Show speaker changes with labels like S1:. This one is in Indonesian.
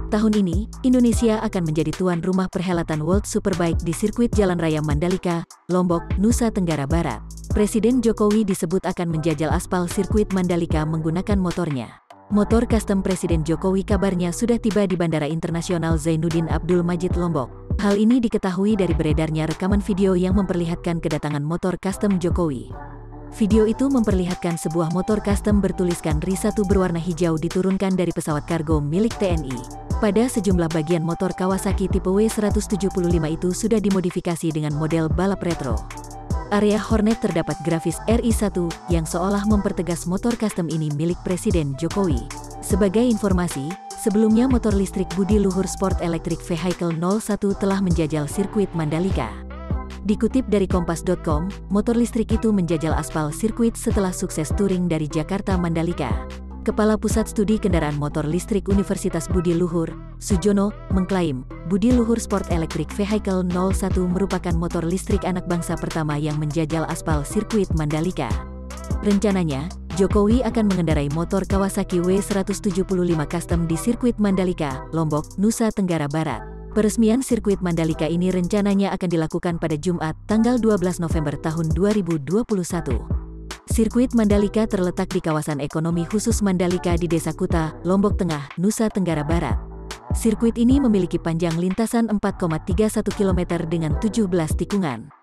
S1: Tahun ini, Indonesia akan menjadi tuan rumah perhelatan World Superbike di sirkuit Jalan Raya Mandalika, Lombok, Nusa Tenggara Barat. Presiden Jokowi disebut akan menjajal aspal sirkuit Mandalika menggunakan motornya. Motor custom Presiden Jokowi kabarnya sudah tiba di Bandara Internasional Zainuddin Abdul Majid Lombok. Hal ini diketahui dari beredarnya rekaman video yang memperlihatkan kedatangan motor custom Jokowi. Video itu memperlihatkan sebuah motor custom bertuliskan RI1 berwarna hijau diturunkan dari pesawat kargo milik TNI. Pada sejumlah bagian motor Kawasaki tipe W175 itu sudah dimodifikasi dengan model balap retro. Area Hornet terdapat grafis RI1 yang seolah mempertegas motor custom ini milik Presiden Jokowi. Sebagai informasi, sebelumnya motor listrik Budi Luhur Sport Electric Vehicle 01 telah menjajal sirkuit Mandalika. Dikutip dari kompas.com, motor listrik itu menjajal aspal sirkuit setelah sukses touring dari Jakarta Mandalika. Kepala Pusat Studi Kendaraan Motor Listrik Universitas Budi Luhur, Sujono, mengklaim, Budi Luhur Sport Electric Vehicle 01 merupakan motor listrik anak bangsa pertama yang menjajal aspal sirkuit Mandalika. Rencananya, Jokowi akan mengendarai motor Kawasaki W175 Custom di sirkuit Mandalika, Lombok, Nusa Tenggara Barat. Peresmian sirkuit Mandalika ini rencananya akan dilakukan pada Jumat, tanggal 12 November tahun 2021. Sirkuit Mandalika terletak di kawasan ekonomi khusus Mandalika di Desa Kuta, Lombok Tengah, Nusa Tenggara Barat. Sirkuit ini memiliki panjang lintasan 4,31 km dengan 17 tikungan.